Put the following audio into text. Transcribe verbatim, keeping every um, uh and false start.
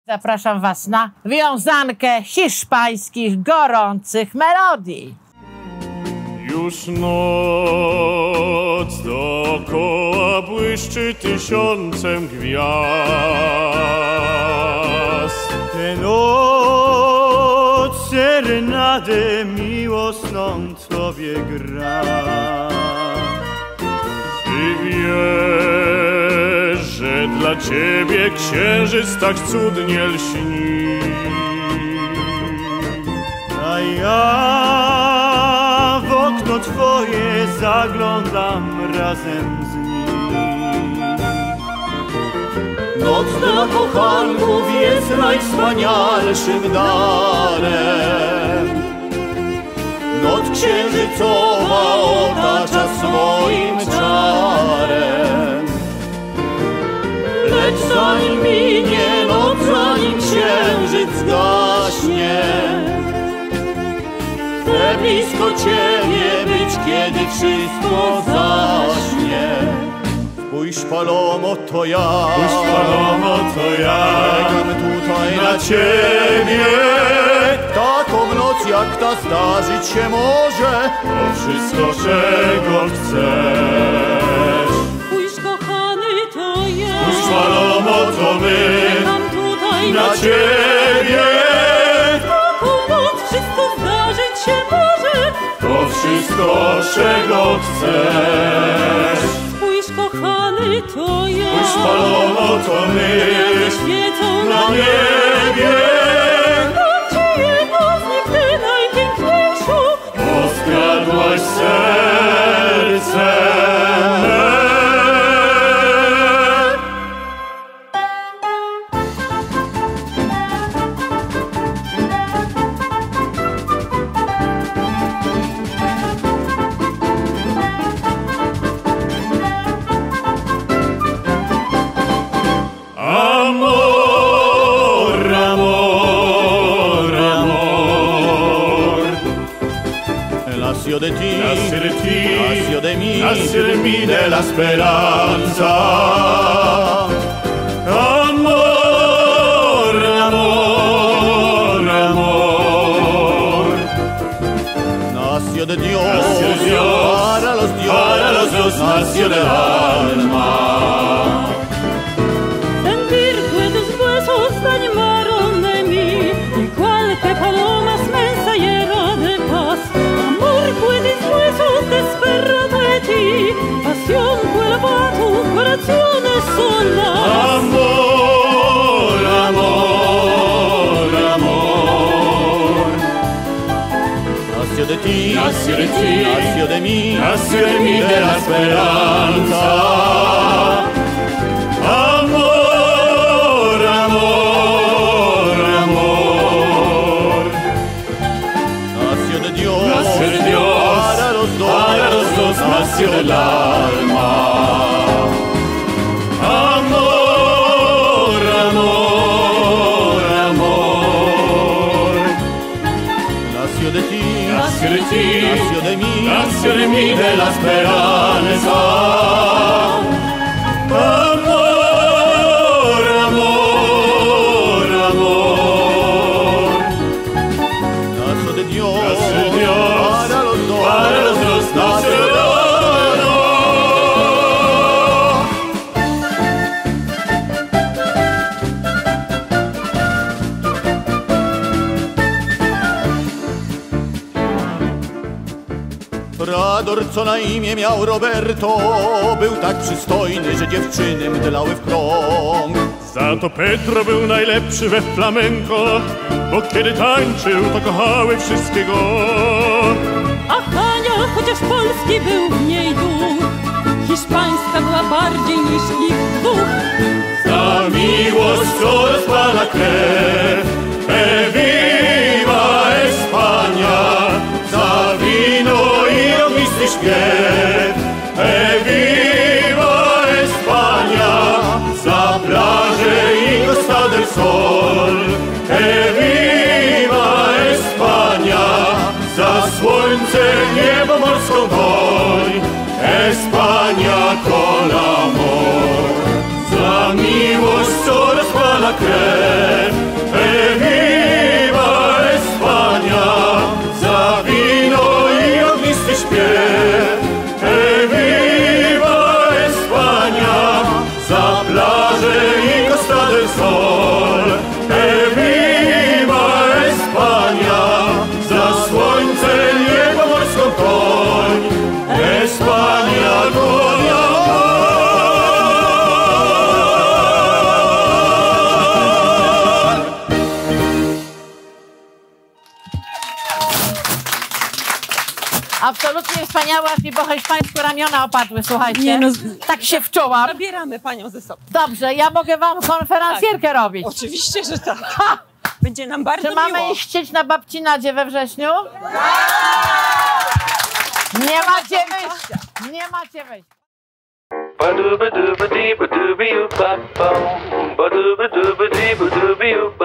Zapraszam was na wiązankę hiszpańskich, gorących melodii. Już noc dookoła błyszczy tysiącem gwiazd. Tę noc serenadę miłosną tobie gra. Ty wiesz, że dla ciebie księżyc tak cudnie lśni, a ja w okno twoje zaglądam razem z nim. Noc dla kochanków jest najwspanialszym darem. Noc księżycowa otacza swoim czarem. Lecz zanim minie noc, zanim księżyc zgaśnie, chcę blisko ciebie być, kiedy wszystko zaśnie. Spójrz, Palomo, to ja, spójrz, Palomo, to ja, czekam tutaj na ciebie. Taką noc jak ta zdarzyć się może, to wszystko, czego chcesz. Spójrz, kochany, to ja, spójrz, Palomo, to my, czekam tutaj na ciebie. Taką noc wszystko zdarzyć się może, to wszystko, czego chcesz. Spójrz, kochany, to ja, spójrz, Palomo, to my, świecą na niebie. Skradłaś serce me. Amor, amor, amor. Nació de ti, nació de ti, nació de mí, nació de mí de la esperanza. Amor, amor, amor. Nació de Dios, nació de Dios, para los dioses, para los dioses nació del alma. Sentir tus huesos tan marrón de mí, igual que palomas mensajeras de paz. Puedes huesos desperra de ti, pasión vuelva a tu corazón sola. Amor, amor, amor. Nació de ti, nació de ti, nació de mí, nació de mí de la esperanza. Amor, amor, amor. Nació de Dios, nació de Dios, para los dos, para los dos nació del alma. Amor, amor, amor. Nació de ti, nació de ti, nació de mí, nació de mí de la esperanza. Amor, amor, amor. Nació de Dios, nació de Dios, para los dos, para los dos nació del alma. Rador, co na imię miał Roberto, był tak przystojny, że dziewczyny mdlały w krąg. Za to Pedro był najlepszy we flamenco, bo kiedy tańczył, to kochały wszystkiego. A Hania, chociaż polski był w niej duch, hiszpańska była bardziej niż ich dwóch. Za miłość, co rozpala krew, e viva España. Za wino i ognisty śpiew, e viva España. Za plażę i Costa del Sol, e viva España. Za słońce, niebo, morską woń, España con amor. Za miłość, co rozpala krew, Absolutnie wspaniała, aż mi po hiszpańsku ramiona opadły, słuchajcie. Nie, no, tak się wczułam. Zabieramy panią ze sobą. Dobrze, ja mogę wam konferencjerkę tak. robić. Oczywiście, że tak. Ha! Będzie nam bardzo Czy mamy miło. iść chcieć na babcinadzie we wrześniu? Nie macie wyjścia. Nie macie wyjścia. Ba-doo-ba-doo-ba-dee-ba-doo-ba-doo-ba-bum. Ba-doo-ba-doo-ba-dee-ba-doo-ba-doo.